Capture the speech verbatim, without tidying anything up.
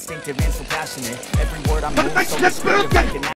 instinctive and so passionate. Every word I move so instinctive, I can